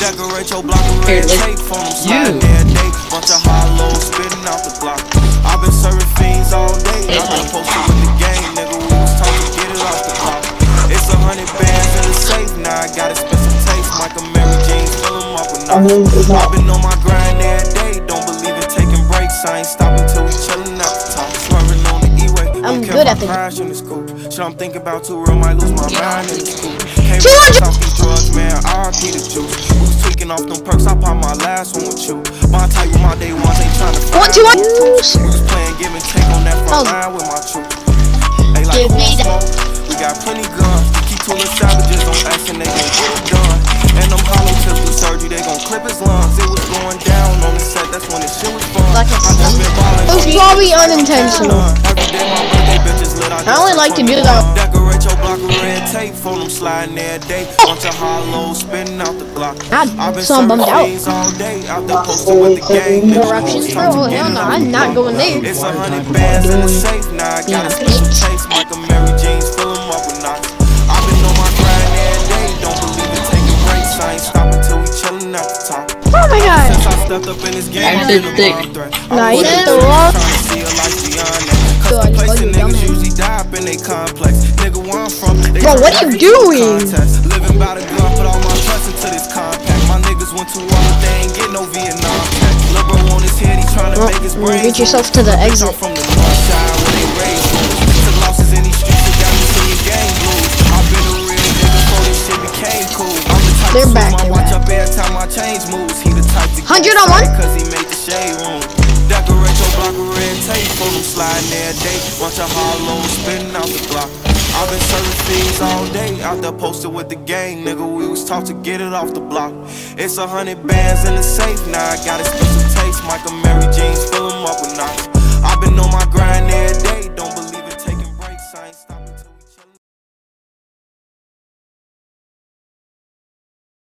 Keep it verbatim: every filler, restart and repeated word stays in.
Decorate your block with red tape for them sliding every day. Bunch of hollows spitting out the block. I've been serving fiends all day. I've been posted with the game, nigga. We was taught to get it off the block. It's a hundred bands in the safe. Now I got expensive taste. Michael Mary Jeans, fill them up with nuts. I've been on my grind every day. Don't believe in taking breaks. I ain't stopping till we chillin' at the top. Swerving on the E-way. I'm good at the crash in this coupe. Shit I'm thinking about too real. Might lose my mind in this coupe. Can't off these drugs, man. I R P the juice. We was tweaking off them perks. I pop my last one with you. Montage with my day ones. Ain't trying to find what you want? We was playing give and take on that front line with my troop. They like smoke. We got plenty guns. Keep tooling savages on X and they gon' get it done. And them hollow tips with surgery, they gon' clip his lungs. It was going down on the set, that's when this shit was fun. Like I just been ballin'. It was probably unintentional. Every day my birthday bitches lit. I only like to do that. Decorate your block with red tape for them sliding every day. Bunch of hollows spinning out the block. I've been so bummed out. all day out there posted with the gang. Directions, bro. Hell no, I'm not going there. It's a hundred bands in the safe. Now I got a special taste. Michael Mary Jeans, fill them up with knots. I've been on my grind every day. Don't believe in taking breaks. I ain't stopping till we chillin' at the top. Oh my god. Since I stepped up in this game, I did thick. Nah, you did the wrong. Placing niggas usually die up in they complex. Nigga, where I'm from, they bro, what are you doing? Living by the gun, put all my trust into this compact. My niggas went to war, but they ain't get no Vietnam tech. Lil' bro on his head, he tryna well, make his brain. get yourself to the exit. From the north side where they raised me. Took losses in these streets, they got me seeing gang blues. I've been a real nigga before this shit became cool. I'm the type they're to back, my they're watch back. up every time my change moves. He the type to one hundred on one? Cause he made the shade room. Decorate your block with red tape for them sliding every day. Bunch of hollows spinning out the block. I've been serving fiends all day. Out there posted with the gang, nigga. We was taught to get it off the block. It's a hundred bands in the safe. Now I got expensive taste. Michael Mary Jeans, fill them up with knots. I've been on my grind every day. Don't